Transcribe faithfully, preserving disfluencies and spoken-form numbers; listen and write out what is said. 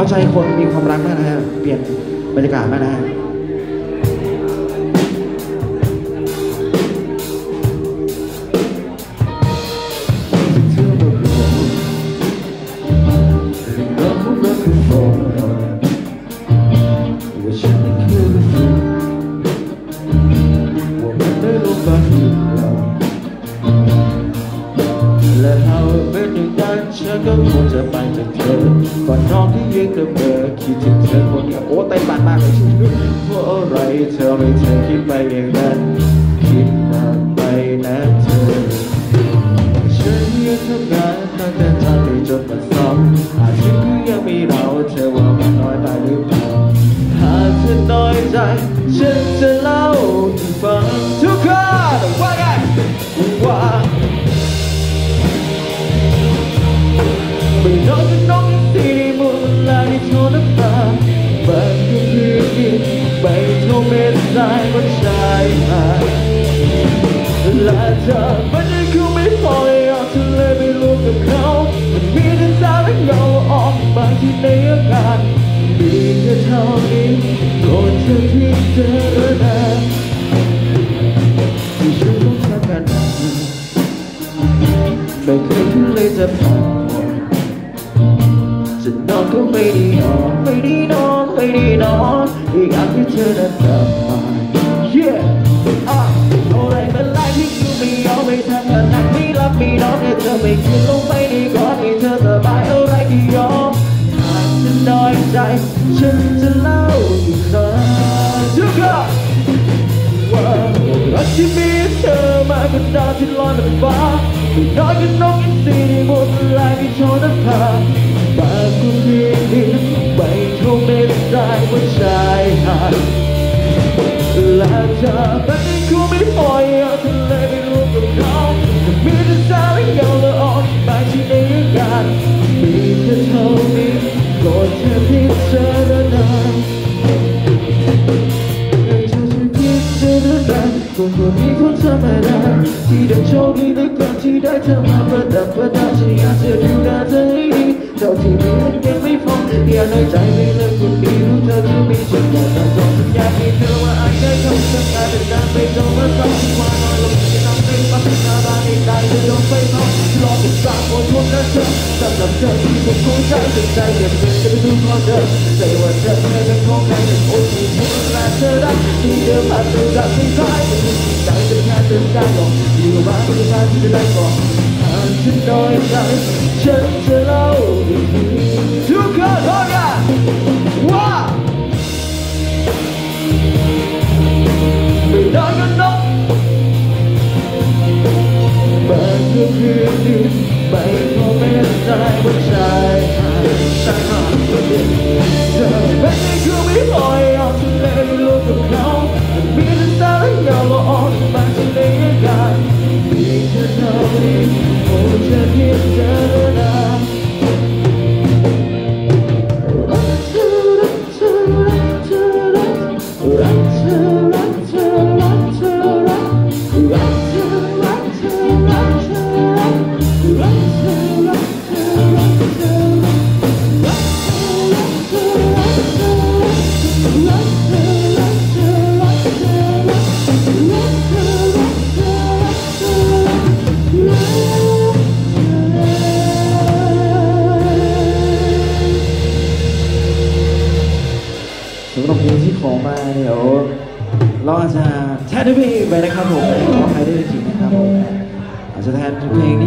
เอาใจคนมีความรักมากนะฮะเปลี่ยนบรรยากาศมากนะฮะและหากเป็นอย่างนั้นฉันก็คงจะไปจากเธอก่อนน้องที่ยังเดิมๆคิดถึงเธอคนเดียวโอ้เต้นบานมากเลยชิเพราะอะไรเธอไม่เธอคิดไปอย่างนั้นคิดมากไปนะเธอฉันยังทำงานตั้งแต่ทำให้จนมาซ้ำอาจฉันก็ยังมีเราเธอว่ามันน้อยไปหรือเปล่าหากเธอน้อยใจฉันจะเล่าให้ฟังทุกคนว่าไงว่าไม่น้อยก็น้องที่ได้หมดเวลาที่โทรน้ำตาบางคืนคืนไปโทรเมสไซน์ว่าชายหาดและเธอมันยังคงไม่พอให้เอาเธอเลยไปรวมกับเขามันมีแต่สาวและเงาออกบางที่ในอากาศมีแค่เท่านี้โปรดเธอที่เจอนะที่ฉันต้องทำกันไม่เคยคิดเลยจะพอจะนอนก็ไม่ได้นอนไม่ได้นอนไม่ได้นอนอีกอันที่เธอเดินกลับมา yeah อ่ะอะไรเป็นไรที่กูไม่ยอมไม่ทำงานหนักไม่รับไม่นอนให้เธอไม่คืนลงไปในก่อนให้เธอสบายอะไรที่ยอมหากฉันน้อยใจฉันจะเล่าอีกครั้งทุกคนว่ารักที่มีเธอมาเป็นดาวที่ลอยบนฟ้าไม่น้อยก็น้องยังสีหมดลายที่โชว์น้ำตาบางคนที่ดีไปโทรเมสไซน์ว่าชายหาดและเธอมันยังคงไม่ปล่อยเอาเธอเลยไปรวมกับเขาจะมีแต่สาวและเงาละอ่อนบางที่ในอากาศมีแค่เท่านี้โปรดเธอพิจารณาคนคนนี้คนธรรมดาที่ได้โชคดีในการที่ได้เธอมาประดับประดาฉันอยากจะดูแลเธอให้ดีเท่าที่มีมันยังไม่พออย่าน้อยใจไม่เลิกคนดีรู้เธอจะมีฉันอยากจะส่งสัญญาณให้เธอว่าไอ้ได้คำสัญญาเป็นการไม่ต้องมาต้องที่ว่าน้อยลงจะทำให้ปัญหาบ้านในใจจะโดนไฟเผารอติดตามอดทนนะเธอสำหรับเธอที่ผมคงใจจะใจเก็บเงินจะไปดูความเธอใจว่าเธอเป็นของใครเป็นโอ้ที่พูดและเธอรักที่เดิมผ่านเธอรักไม่ได้ใจจะงานเดินได้หรอกอยู่บ้านไม่ได้ที่จะได้บอกหากฉันน้อยใจฉันจะเล่าอีกทีทุกคนร้องกันว่าไม่น้อยก็น้องบางคืนคืนนี้ไปโทรเมสไซน์ว่าชายหาดชายหาดเธอไม่ได้คือไม่ปล่อยเอาทะเลไปรวมกับเขามีแต่สาวและเงาละอ่อนบางที่ในอากาศมีแค่เท่านี้โปรดเธอพิจารณารักเธอรักเธอรักเธอรักรักเธอรักเธอรักเธอรักรักเธอรักเธอรักเธอรักรักเธอรักเธอรักเธอรักรักเธอรักเธอรักเธอรักเธอรักเธอรักเธอรักเธอรักเธอรักเธอรักเธอรักเธอรักสำหรับเพลงที่ขอมาเดี๋ยวเราอาจจะแทนด้วยเพลงไปนะครับผมขอใครได้จริงนะครับผมอาจจะแทนเพลงนี้